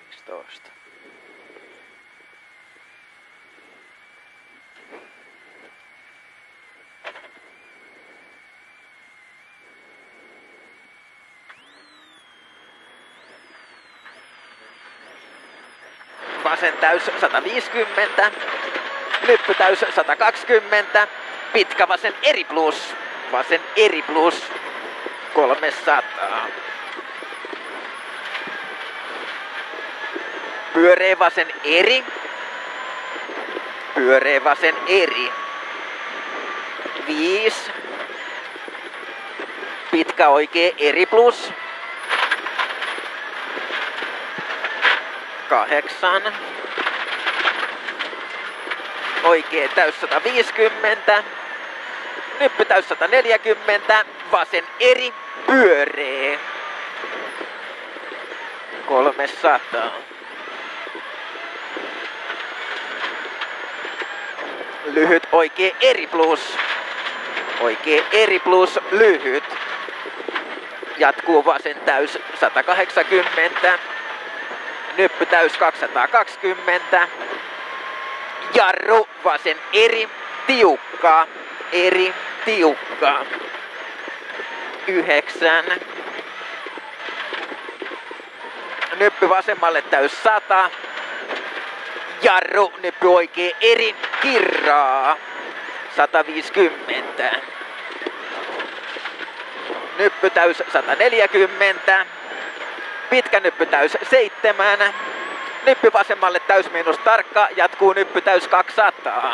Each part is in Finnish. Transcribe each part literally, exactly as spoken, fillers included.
yksitoista. Vasen täys sata viisikymmentä, nyppy täys sata kaksikymmentä, pitkä vasen eri plus, vasen eri plus kolmesataa. Pyöreä vasen eri, pyöreä vasen eri, viisi, pitkä oikea eri plus, kahdeksan, oikea täys sata viisikymmentä, nyppy täys sata neljäkymmentä, vasen eri, pyöreä, kolmesataa. Lyhyt oikea eri plus, oikea eri plus, lyhyt. Jatkuu vasen täys sata kahdeksankymmentä, nyppy täys kaksisataakaksikymmentä, jarru vasen eri, tiukka, eri, tiukka, yhdeksän, nyppy vasemmalle täys sata, jarru, nyppy oikea eri, kirraa, sata viisikymmentä, nyppy täys sata neljäkymmentä, pitkä nyppy täys seitsemän, nyppy vasemmalle täys miinus tarkka, jatkuu nyppy täys kaksisataa.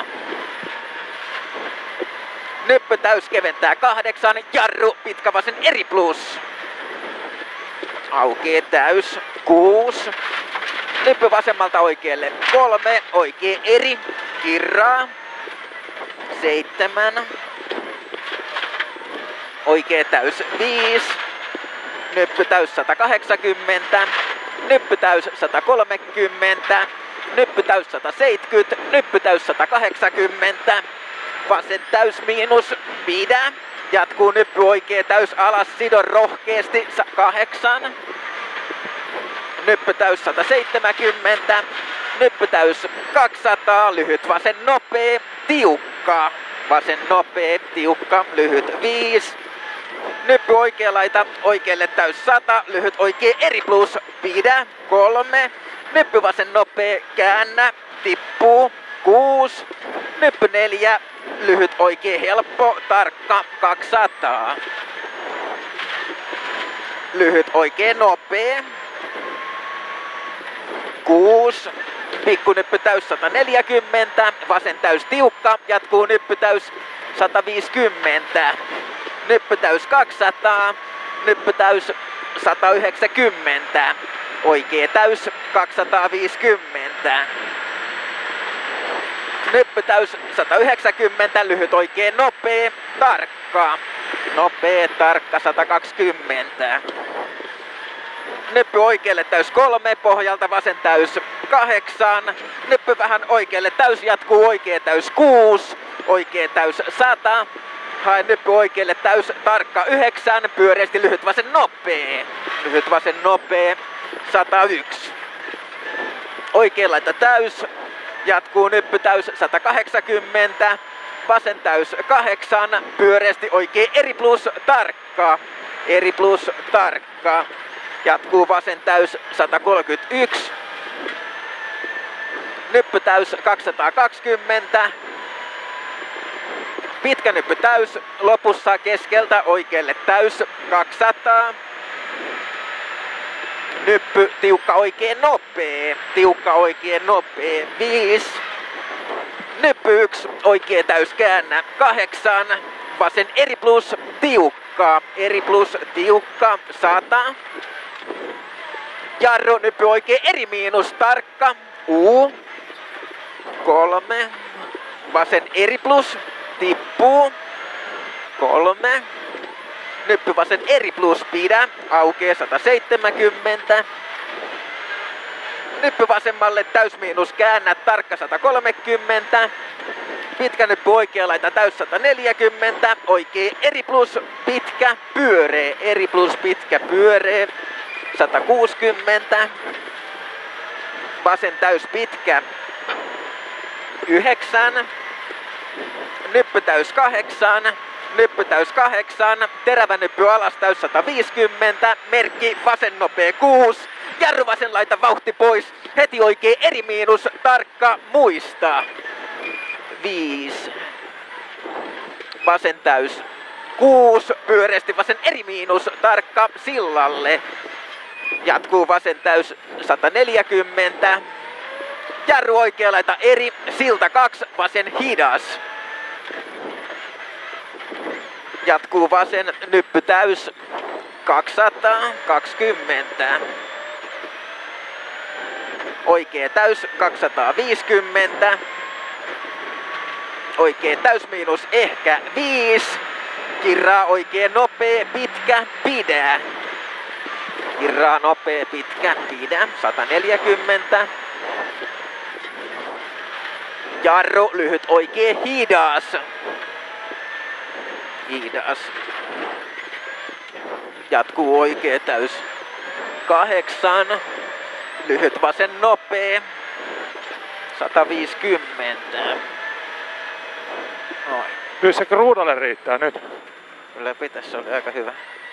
Nyppy täys keventää kahdeksan, jarru, pitkä vasen eri plus. Aukee täys kuusi, nyppy vasemmalta oikealle kolme, oikea eri, kirraa, seitsemän, oikea täys viisi, nyppy täys sata kahdeksankymmentä, nyppy täys sata kolmekymmentä, nyppy täys sata seitsemänkymmentä, nyppy täys sata kahdeksankymmentä, vasen täys miinus, pidä, jatkuu nyppy oikea täys alas, sido rohkeasti, kahdeksan, nyppy täys sata seitsemänkymmentä, nyppy täys kaksisataa, lyhyt vasen nopea, tiukka, vasen nopea, tiukka, lyhyt viisi, nyppy oikea laita, oikealle täys sata, lyhyt oikea eri plus, pidä, kolme, nyppy vasen nopea, käännä, tippuu, kuusi, nyppy neljä, lyhyt oikea helppo, tarkka, kaksisataa, lyhyt oikea nopea, kuusi, pikku nyppy täys sata neljäkymmentä, vasen täys tiukka, jatkuu nyppy täys sata viisikymmentä, nyppy täys kaksisataa, nyppy täys sata yhdeksänkymmentä, oikea täys kaksisataaviisikymmentä, nyppy täys sata yhdeksänkymmentä, lyhyt oikea nopea, tarkka, nopea, tarkka sata kaksikymmentä, nyppy oikealle täys kolme, pohjalta vasen täys kahdeksan, nyppy vähän oikealle täys, jatkuu oikea täys kuusi, oikea täys sata, hae nyppy oikealle täys, tarkka yhdeksän, pyöreästi lyhyt vasen nopea, lyhyt vasen nopea, sata yksi, oikea laita täys, jatkuu nyppy täys sata kahdeksankymmentä, vasen täys kahdeksan, pyöreästi oikea eri plus, tarkka, eri plus, tarkka, jatkuu vasen täys sata kolmekymmentäyksi, nyppy täys kaksisataakaksikymmentä, pitkä nyppy täys, lopussa keskeltä oikealle täys kaksisataa, nyppy tiukka oikein nopea, tiukka oikein nopea, viisi, nyppy yksi, oikea täys käännä, kahdeksan, vasen eri plus, tiukka, eri plus, tiukka, sata, jarru, nyppy oikein eri miinus, tarkka, U, kolme, vasen eri plus, tippuu, kolme, nyppy vasen eri plus, pidä, aukee sata seitsemänkymmentä, nyppy vasemmalle täys miinus, käännä, tarkka sata kolmekymmentä, pitkä nyppy oikea laita täys sata neljäkymmentä, oikea eri plus, pitkä, pyöreä, eri plus, pitkä, pyöreä, sata kuusikymmentä, vasen täys pitkä. Yhdeksän. Nyppytäys kahdeksan. Nyppytäys kahdeksan. Terävä nyppy alas täys sata viisikymmentä. Merkki vasen nopea kuusi. Jarru vasen laita vauhti pois. Heti oikein eri miinus. Tarkka muista. viisi. Vasen täys kuusi. Pyöreästi vasen eri miinus. Tarkka sillalle. Jatkuu vasen täys sata neljäkymmentä. Jarru oikea laita eri. Silta kaksi. Vasen hidas. Jatkuu vasen nyppy täys kaksisataakaksikymmentä. Oikea täys kaksisataaviisikymmentä. Oikea täys miinus ehkä viisi. Kirraa oikein nopea pitkä pidä. Kirraa nopea pitkä pidä sata neljäkymmentä. Jarru lyhyt oikein hidas. Hidas. Jatkuu oikea täys kahdeksan. Lyhyt vasen nopea sata viisikymmentä. Kyllä se kruunalle riittää nyt. Kyllä pitäisi, se oli aika hyvä.